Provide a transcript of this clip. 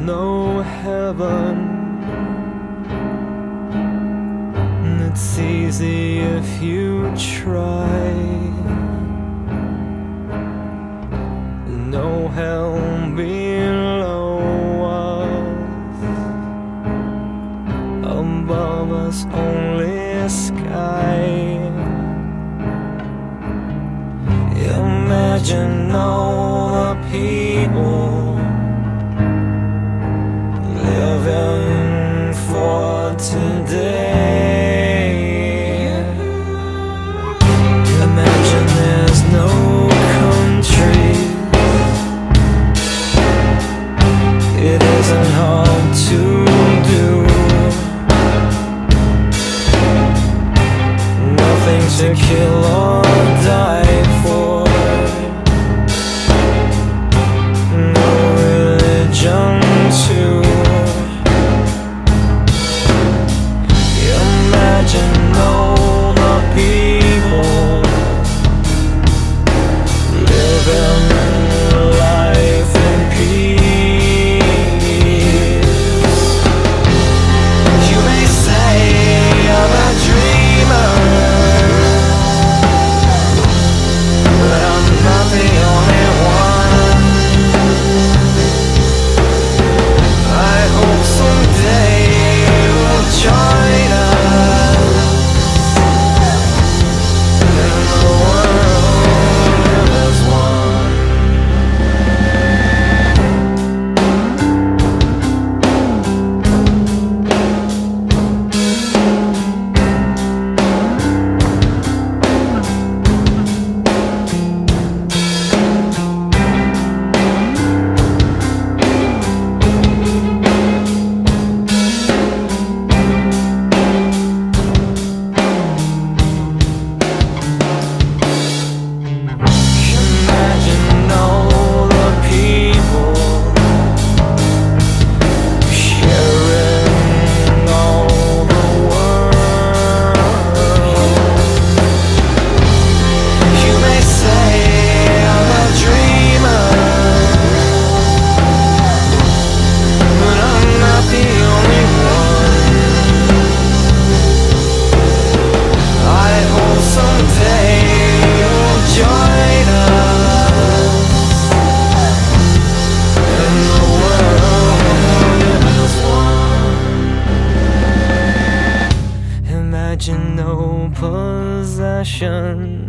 no heaven. It's easy if you try. No hell below us, above us only sky. Imagine all the people living for today. Imagine there's no country. It isn't hard to do. Nothing to kill or die for. No religion too. Imagine all the people living life in peace. You may say I'm a dreamer, but I'm not the only one. I hope someday you'll join us in the world as one. Imagine all the people sharing all the world. You may say I'm a dreamer, but I'm not the only one. I hope someday you'll join us in the world as one. Imagine no possessions.